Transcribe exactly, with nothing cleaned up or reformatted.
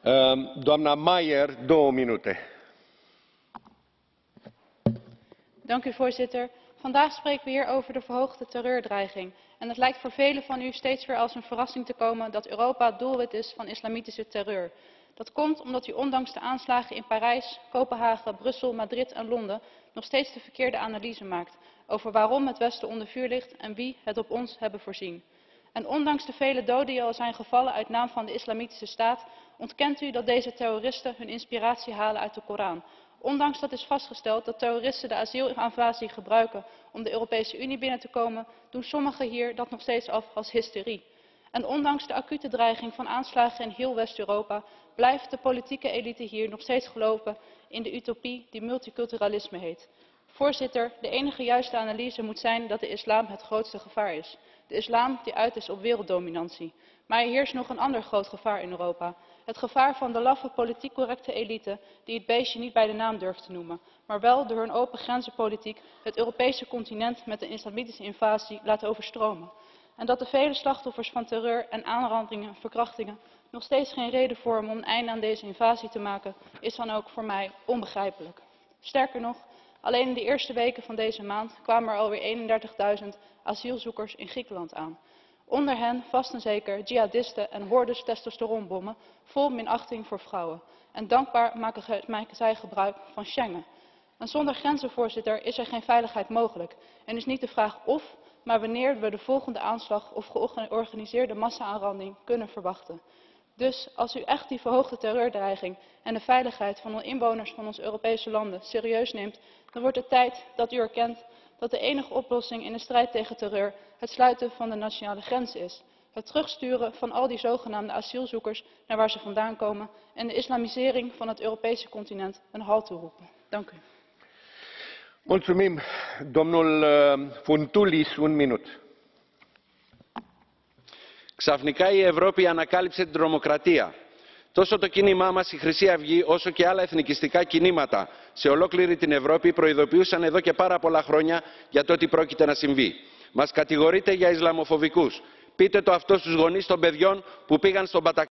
Doamna Maier, două minuten. Dank u, voorzitter. Vandaag spreken we hier over de verhoogde terreurdreiging. En het lijkt voor velen van u steeds weer als een verrassing te komen dat Europa doelwit is van islamitische terreur. Dat komt omdat u ondanks de aanslagen in Parijs, Kopenhagen, Brussel, Madrid en Londen nog steeds de verkeerde analyse maakt over waarom het Westen onder vuur ligt en wie het op ons hebben voorzien. En ondanks de vele doden die al zijn gevallen uit naam van de islamitische staat, ontkent u dat deze terroristen hun inspiratie halen uit de Koran. Ondanks dat is vastgesteld dat terroristen de asielaanvasie gebruiken om de Europese Unie binnen te komen, doen sommigen hier dat nog steeds af als hysterie. En ondanks de acute dreiging van aanslagen in heel West-Europa blijft de politieke elite hier nog steeds geloven in de utopie die multiculturalisme heet. Voorzitter, de enige juiste analyse moet zijn dat de islam het grootste gevaar is. De islam die uit is op werelddominantie. Maar er heerst nog een ander groot gevaar in Europa. Het gevaar van de laffe politiek correcte elite die het beestje niet bij de naam durft te noemen, maar wel door hun open grenzenpolitiek het Europese continent met een islamitische invasie laat overstromen. En dat de vele slachtoffers van terreur en aanrandingen en verkrachtingen nog steeds geen reden vormen om een einde aan deze invasie te maken, is dan ook voor mij onbegrijpelijk. Sterker nog, alleen in de eerste weken van deze maand kwamen er alweer eenendertigduizend asielzoekers in Griekenland aan. Onder hen vast en zeker jihadisten en hordes testosteronbommen vol minachting voor vrouwen. En dankbaar maken zij gebruik van Schengen. En zonder grenzen, voorzitter, is er geen veiligheid mogelijk. En is niet de vraag of, maar wanneer we de volgende aanslag of georganiseerde massa-aanranding kunnen verwachten. Dus als u echt die verhoogde terreurdreiging en de veiligheid van de inwoners van onze Europese landen serieus neemt, dan wordt het tijd dat u erkent dat de enige oplossing in de strijd tegen terreur het sluiten van de nationale grenzen is. Het terugsturen van al die zogenaamde asielzoekers naar waar ze vandaan komen en de islamisering van het Europese continent een halt toeroepen. Dank u. Mulțumim. Domnul Fontoulis, un minut. Ξαφνικά η Ευρώπη ανακάλυψε την τρομοκρατία. Τόσο το κίνημά μας η Χρυσή Αυγή όσο και άλλα εθνικιστικά κινήματα σε ολόκληρη την Ευρώπη προειδοποιούσαν εδώ και πάρα πολλά χρόνια για το τι πρόκειται να συμβεί. Μας κατηγορείτε για Ισλαμοφοβικούς. Πείτε το αυτό στους γονείς των παιδιών που πήγαν στον Πατακ...